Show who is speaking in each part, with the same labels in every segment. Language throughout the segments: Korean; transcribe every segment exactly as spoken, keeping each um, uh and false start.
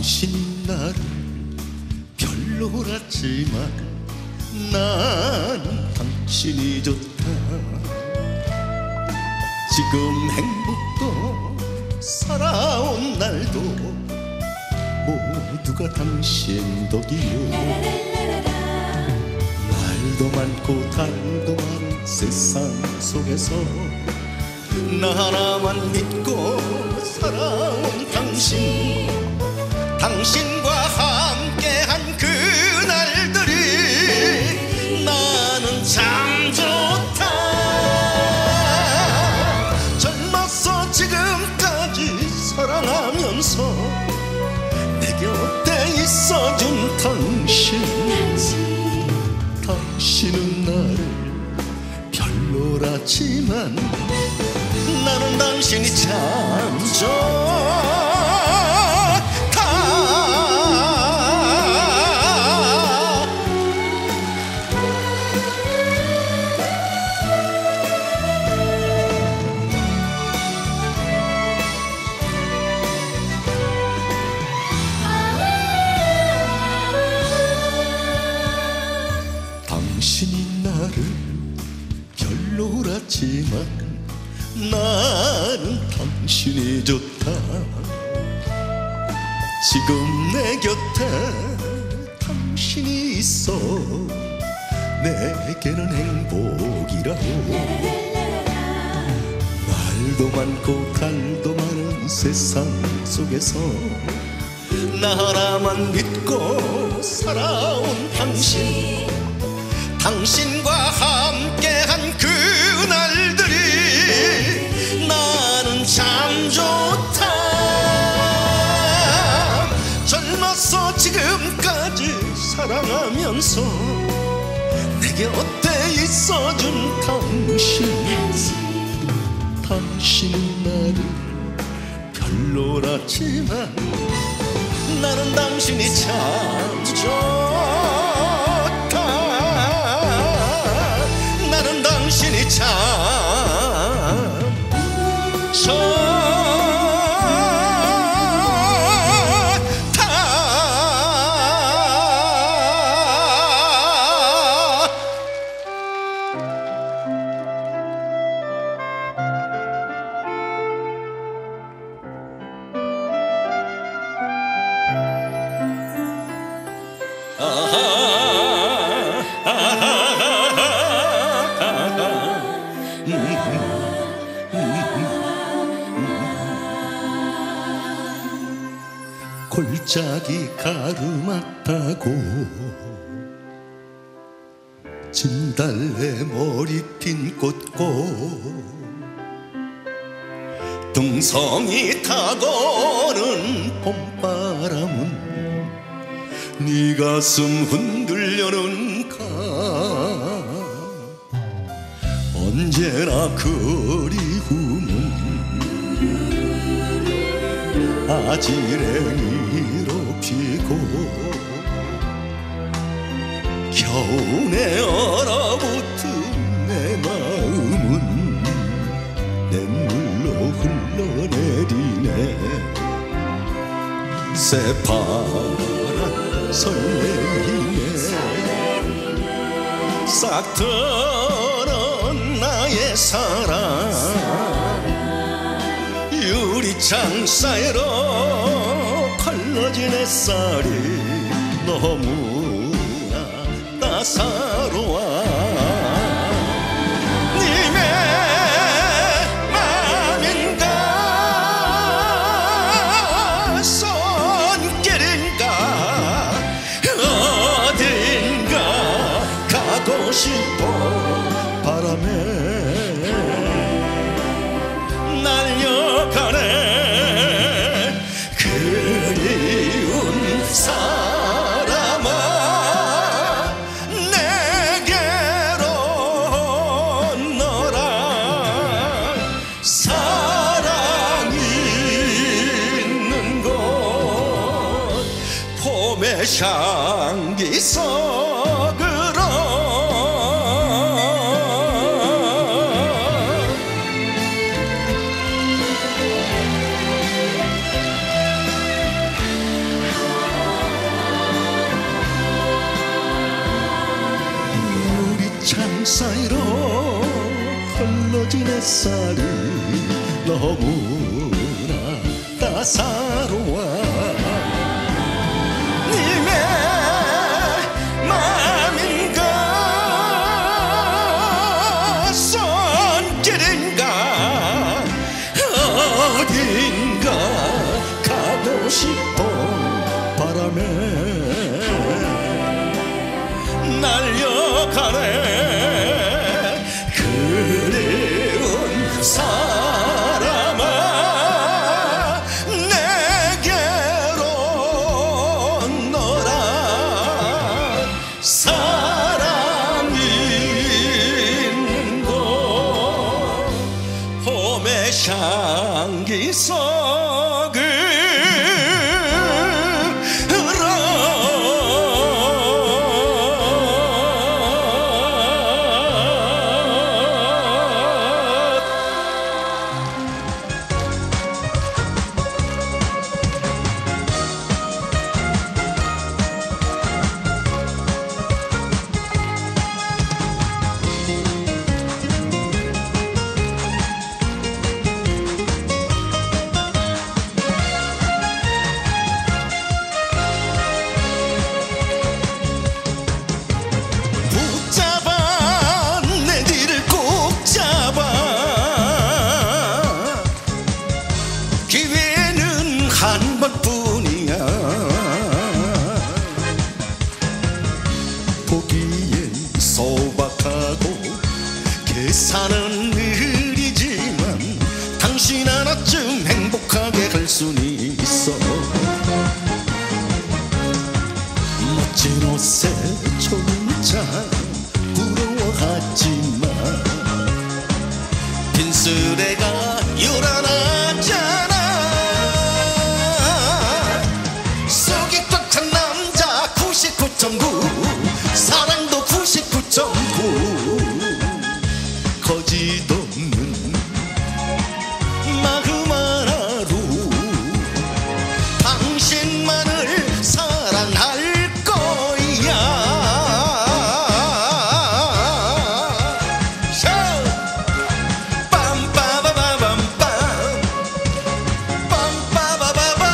Speaker 1: 당신이 나를 별로랐지만 난 당신이 좋다. 지금 행복도 살아온 날도 모두가 당신 덕이요. 말도 많고 달도 많은 세상 속에서 나 하나만 믿고 살아온 당신, 당신과 함께한 그날들이 나는 참 좋다. 젊어서 지금까지 사랑하면서 내 곁에 있어준 당신, 당신은 나를 별로라지만 나는 당신이 참 좋다. 당신이 나를 별로라지만 나는 당신이 좋다. 지금 내 곁에 당신이 있어 내게는 행복이라고. 말도 많고 달도 많은 세상 속에서 나 하나만 믿고 살아온 당신, 당신과 함께한 그날들이 나는 참 좋다. 젊어서 지금까지 사랑하면서 내 곁에 있어준 당신, 당신은 나를 별로라지만 나는 당신이 참 좋다. 나는 당신이 참 좋다. 골짜기 가르마 타고 진달래 머리핀 꽂고 등성이 타고는 봄바람은 네 가슴 흔들려는가. 언제나 그리움은 아지랭이로 피고 겨우내 얼어붙은 내 마음은 냇물로 흘러내리네. 새파란 설레이네. 싹 트는 나의 사랑 유리창 사이로 걸러진 햇살이 너무나 따사로워. 님의 맘인가 손길인가 어딘가 가고 싶어. 바람에 날려가네. 그리운 사람아 내게로 너랑 사랑이 있는 곳 봄의 향기 속으로 창 사이로 흘러진 햇살이 너무나 따사로워. 님의 마음인가 손길인가 어딘가 가고 싶어. 바람에 날려가네. 그리운 사람아 내게로 너란 사랑이 있는 곳. 봄의 향기 속을 한 번뿐이야. 보기엔 소박하고 계산은 느리지만 당신 하나쯤 행복하게 할 순 있어. 멋진 옷에 초자 부러워하지만 빈스레가 요란하잖아. 구십구 점 구 사랑도 구십구 점 구. 거짓 없는 마음 하나로 당신만을 사랑할 거야. 빰빠바바밤빰 빰빠바바밤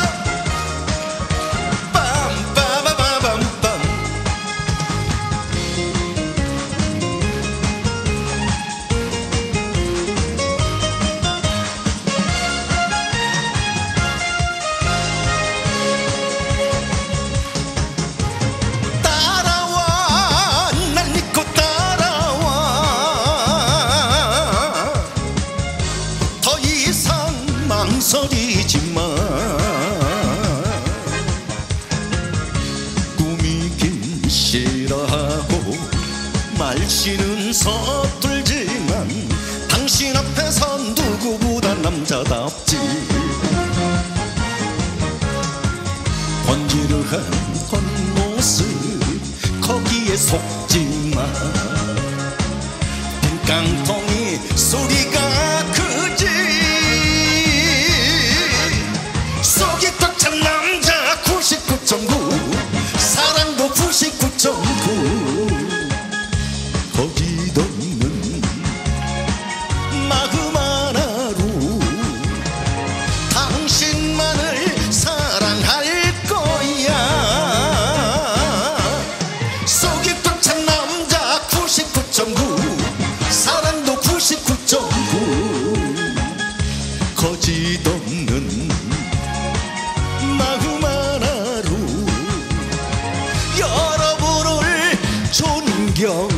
Speaker 1: 망설이지마. 꾸미긴 싫어하고 말씨는 서툴지만 당신 앞에선 누구보다 남자답지. 번지르한 겉모습 거기에 속지마. 빈깡통이 소리가 크지. 속이 꽉 찬 남자 구십구 점 구 사랑도 구십구 점 구. 거짓 없는 마음 하나로 당신만을 사랑할 거야. 속이 꽉 찬 남자 구십구 점 구 사랑도 구십구 점 구. 거짓 없는 마음 하나로 여러분을 존경